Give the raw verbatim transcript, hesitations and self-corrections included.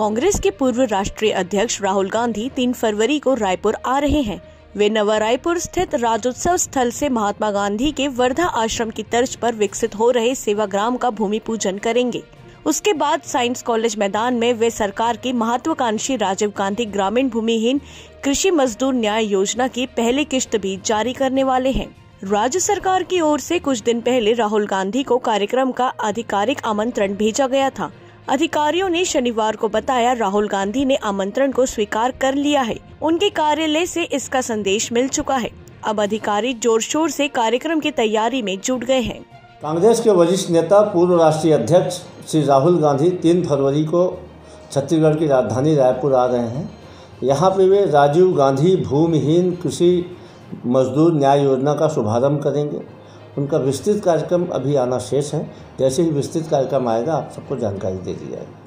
कांग्रेस के पूर्व राष्ट्रीय अध्यक्ष राहुल गांधी तीन फरवरी को रायपुर आ रहे हैं। वे नवा रायपुर स्थित राज्योत्सव स्थल से महात्मा गांधी के वर्धा आश्रम की तर्ज पर विकसित हो रहे सेवाग्राम का भूमि पूजन करेंगे। उसके बाद साइंस कॉलेज मैदान में वे सरकार की महत्वाकांक्षी राजीव गांधी ग्रामीण भूमिहीन कृषि मजदूर न्याय योजना की पहली किश्त भी जारी करने वाले हैं। राज्य सरकार की ओर से कुछ दिन पहले राहुल गांधी को कार्यक्रम का आधिकारिक आमंत्रण भेजा गया था। अधिकारियों ने शनिवार को बताया राहुल गांधी ने आमंत्रण को स्वीकार कर लिया है। उनके कार्यालय से इसका संदेश मिल चुका है। अब अधिकारी जोर शोर से कार्यक्रम की तैयारी में जुट गए हैं। कांग्रेस के वरिष्ठ नेता पूर्व राष्ट्रीय अध्यक्ष श्री राहुल गांधी तीन फरवरी को छत्तीसगढ़ की राजधानी रायपुर आ रहे हैं। यहाँ पे वे राजीव गांधी भूमिहीन कृषि मजदूर न्याय योजना का शुभारंभ करेंगे। उनका विस्तृत कार्यक्रम अभी आना शेष है। जैसे ही विस्तृत कार्यक्रम आएगा आप सबको जानकारी दे दी जाएगी।